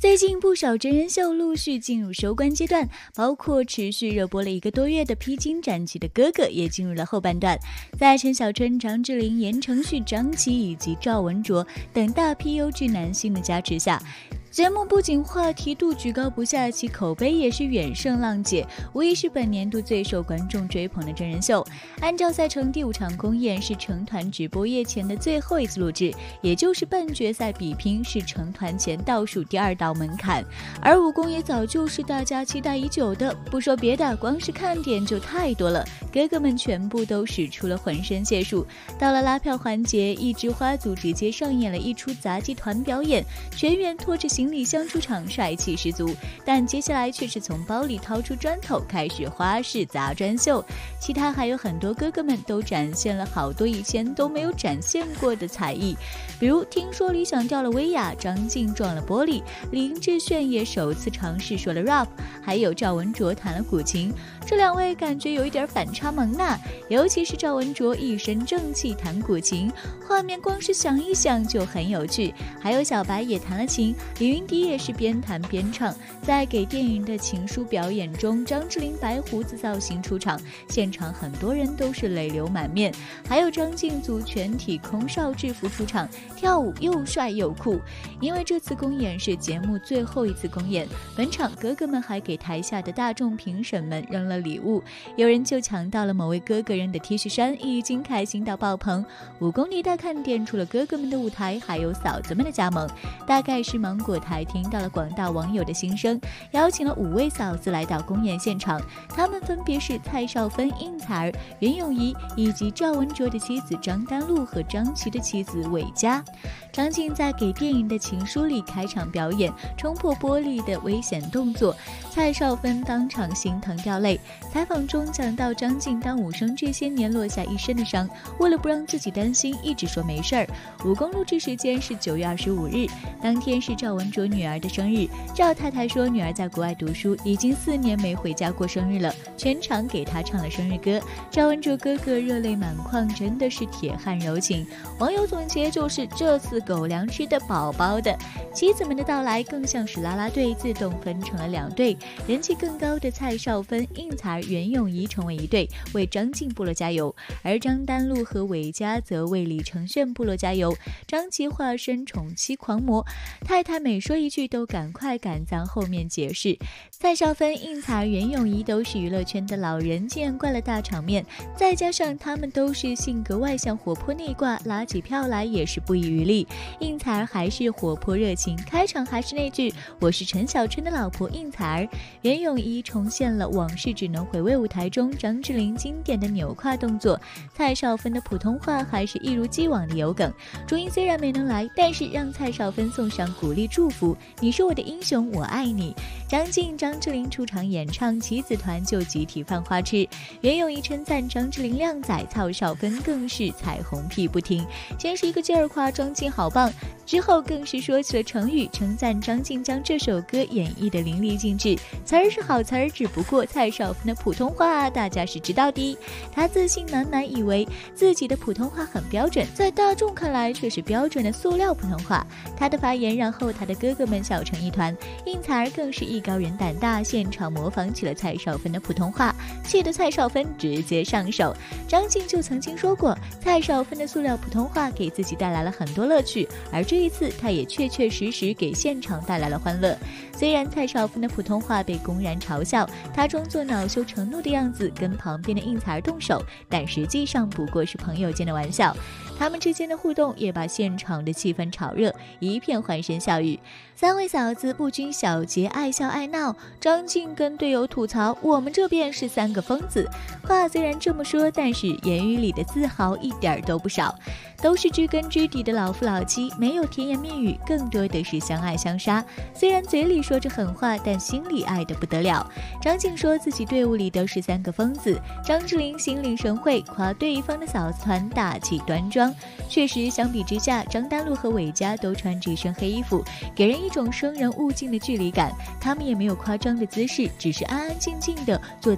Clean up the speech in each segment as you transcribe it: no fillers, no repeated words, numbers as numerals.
最近不少真人秀陆续进入收官阶段，包括持续热播了1个多月的披荆斩棘的哥哥也进入了后半段。在陈小春、张智霖、言承旭、张琪以及赵文卓等大批优质男星的加持下，节目不仅话题度居高不下，其口碑也是远胜浪姐，无疑是本年度最受观众追捧的真人秀。按照赛程，第5场公演是成团直播夜前的最后一次录制，也就是半决赛比拼，是成团前倒数第2道门槛。而武功也早就是大家期待已久的，不说别的，光是看点就太多了，哥哥们全部都使出了浑身解数。到了拉票环节，一枝花组直接上演了一出杂技团表演，全员拖着行李箱出场，帅气十足，但接下来却是从包里掏出砖头开始花式砸砖秀。其他还有很多哥哥们都展现了好多以前都没有展现过的才艺，比如听说李想掉了威亚，张晋撞了玻璃，林志炫也首次尝试说了 rap， 还有赵文卓弹了古琴。这2位感觉有一点反差萌呐，尤其是赵文卓一身正气弹古琴，画面光是想一想就很有趣。还有小白也弹了琴，李云迪也是边弹边唱。在给电影的情书表演中，张智霖白胡子造型出场，现场很多人都是泪流满面。还有张晋组全体空少制服出场，跳舞又帅又酷。因为这次公演是节目最后一次公演，本场哥哥们还给台下的大众评审们扔了礼物，有人就抢到了某位哥哥扔的 T 恤衫，已经开心到爆棚。5公里大看点除了哥哥们的舞台，还有嫂子们的加盟。大概是芒果台听到了广大网友的心声，邀请了5位嫂子来到公演现场，他们分别是蔡少芬、应采儿、袁咏仪以及赵文卓的妻子张丹露和张琪的妻子韦佳。张晋在给电影的情书里开场表演冲破玻璃的危险动作，蔡少芬当场心疼掉泪。采访中讲到张晋当武生这些年落下一身的伤，为了不让自己担心，一直说没事儿。武功录制时间是9月25日，当天是赵文卓女儿的生日。赵太太说女儿在国外读书，已经4年没回家过生日了，全场给她唱了生日歌。赵文卓哥哥热泪满眶，真的是铁汉柔情。网友总结就是这次狗粮吃的饱饱的。妻子们的到来更像是啦啦队自动分成了2队，人气更高的蔡少芬、应采儿、袁咏仪成为1队，为张晋部落加油，而张丹露和韦佳则为李承铉部落加油。张琪化身宠妻狂魔，太太每说一句都赶快赶在后面解释。蔡少芬、应采儿、袁咏仪都是娱乐圈的老人，见惯了大场面，再加上他们都是性格外向活泼内挂，拉起票来也是不遗余力。应采儿还是活泼热情，开场还是那句我是陈小春的老婆应采儿。袁咏仪重现了往事只能回味舞台中张智霖经典的扭胯动作，蔡少芬的普通话还是一如既往的有梗。朱茵虽然没能来，但是让蔡少芬送上鼓励祝福，你是我的英雄，我爱你。张晋、张智霖出场演唱，棋子团就集体犯花痴。袁咏仪称赞张智霖靓仔，蔡少芬更是彩虹屁不停。先是一个劲儿夸张晋好棒，之后更是说起了成语，称赞张晋将这首歌演绎的淋漓尽致。词儿是好词儿，只不过蔡少芬的普通话大家是知道的。他自信满满，以为自己的普通话很标准，在大众看来却是标准的塑料普通话。他的发言让后台的哥哥们笑成一团，应采儿更是艺高人胆大，现场模仿起了蔡少芬的普通话，气得蔡少芬直接上手。张晋就曾经说过，蔡少芬的塑料普通话给自己带来了很多乐趣，而这一次他也确确实实给现场带来了欢乐。虽然蔡少芬的普通话被公然嘲笑，他装作恼羞成怒的样子跟旁边的应采儿动手，但实际上不过是朋友间的玩笑。他们之间的互动也把现场的气氛炒热，一片欢声笑语。3位嫂子不拘小节，爱笑爱闹。张晋跟队友吐槽，我们这边是3个疯子。话虽然这么说，但是言语里的自豪一点都不少。都是知根知底的老夫老妻，没有甜言蜜语，更多的是相爱相杀。虽然嘴里说着狠话，但心里爱得不得了。张晋说自己队伍里都是3个疯子，张智霖心领神会，夸对方的嫂子团大气端庄。确实，相比之下，张丹露和韦佳都穿着一身黑衣服，给人一种生人勿近的距离感。他们也没有夸张的姿势，只是安安静静的坐在位置上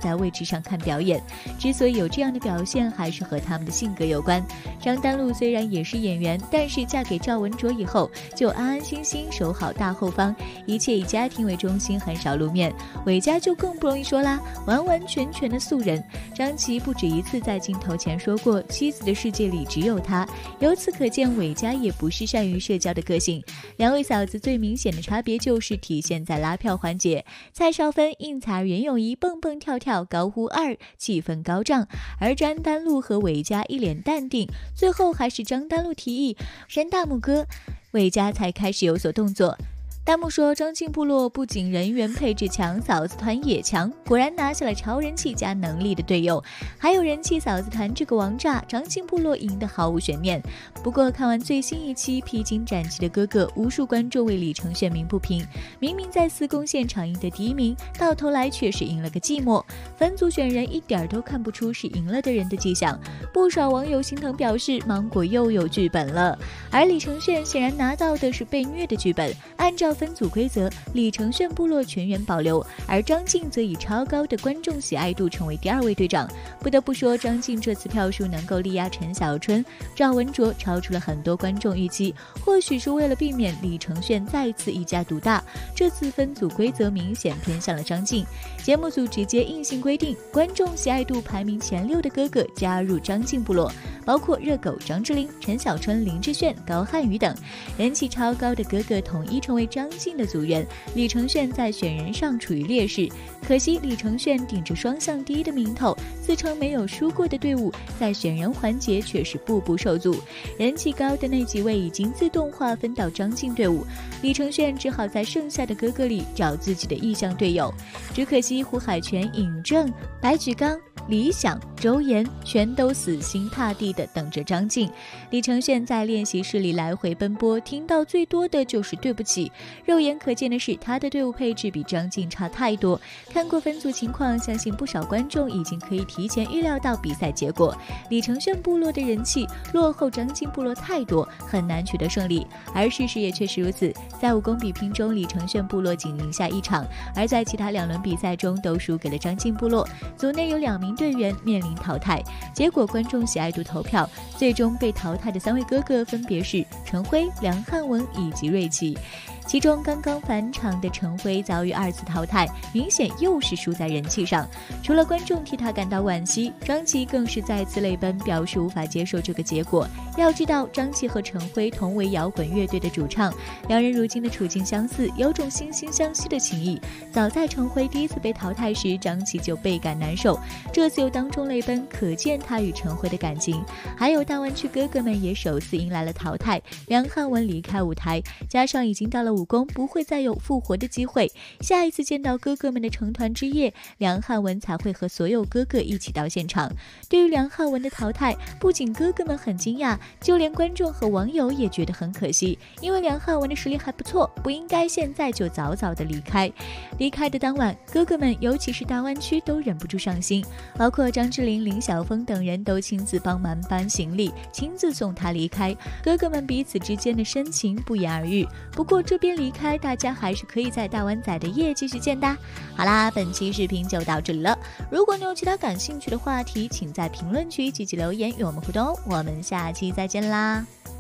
上看表演。之所以有这样的表现，还是和他们的性格有关。张丹露虽然也是演员，但是嫁给赵文卓以后，就安安心心守好大后方，一切以家庭为中心，很少露面。韦家就更不容易说啦，完完全全的素人。张琪不止一次在镜头前说过，妻子的世界里只有他。由此可见，韦家也不是善于社交的个性。两位嫂子最明显的差别就是体现在拉票环节，蔡少芬应采袁咏仪蹦蹦跳跳高呼2，气氛高涨，而张丹露和韦家一脸淡定，最后还是张丹露提议扇大拇哥，韦家才开始有所动作。弹幕说张晋部落不仅人员配置强，嫂子团也强，果然拿下了超人气加能力的队友。还有人气嫂子团这个王炸，张晋部落赢得毫无悬念。不过看完最新一期披荆斩棘的哥哥，无数观众为李承铉鸣不平，明明在四公现场赢得第1名，到头来却是赢了个寂寞。分组选人一点都看不出是赢了的人的迹象，不少网友心疼表示芒果又有剧本了。而李承铉显然拿到的是被虐的剧本，按照分组规则，李承铉部落全员保留，而张晋则以超高的观众喜爱度成为第2位队长。不得不说，张晋这次票数能够力压陈小春、赵文卓，超出了很多观众预期。或许是为了避免李承铉再次一家独大，这次分组规则明显偏向了张晋。节目组直接硬性规定，观众喜爱度排名前6的哥哥加入张晋部落，包括热狗张智霖、陈小春、林志炫、高瀚宇等。人气超高的哥哥统一成为张晋的组员，李承铉在选人上处于劣势。可惜李承铉顶着双向第1的名头，自称没有输过的队伍，在选人环节却是步步受阻。人气高的那几位已经自动划分到张晋队伍，李承铉只好在剩下的哥哥里找自己的意向队友。只可惜胡海泉、尹正、白举纲、李想、周岩全都死心塌地地等着张晋。李承铉在练习室里来回奔波，听到最多的就是对不起。肉眼可见的是，他的队伍配置比张晋差太多。看过分组情况，相信不少观众已经可以提前预料到比赛结果。李承铉部落的人气落后张晋部落太多，很难取得胜利。而事实也确实如此，在5公比拼中，李承铉部落仅赢下1场，而在其他2轮比赛中都输给了张晋部落。组内有2名队员面临淘汰，结果观众喜爱度投票，最终被淘汰的3位哥哥分别是陈辉、梁汉文以及瑞奇。其中刚刚返场的陈辉遭遇2次淘汰，明显又是输在人气上。除了观众替他感到惋惜，张琪更是再次泪奔，表示无法接受这个结果。要知道，张琪和陈辉同为摇滚乐队的主唱，两人如今的处境相似，有种惺惺相惜的情谊。早在陈辉第1次被淘汰时，张琪就倍感难受，这次又当众泪奔，可见他与陈辉的感情。还有大湾区哥哥们也首次迎来了淘汰，梁汉文离开舞台，加上已经到了5公，不会再有复活的机会。下一次见到哥哥们的成团之夜，梁汉文才会和所有哥哥一起到现场。对于梁汉文的淘汰，不仅哥哥们很惊讶，就连观众和网友也觉得很可惜，因为梁汉文的实力还不错，不应该现在就早早的离开。离开的当晚，哥哥们尤其是大湾区都忍不住伤心，包括张智霖、林晓峰等人都亲自帮忙搬行李，亲自送他离开。哥哥们彼此之间的深情不言而喻。不过这边离开，大家还是可以在大湾仔的夜继续见的。好啦，本期视频就到这里了。如果你有其他感兴趣的话题，请在评论区积极留言与我们互动哦。我们下期再见啦。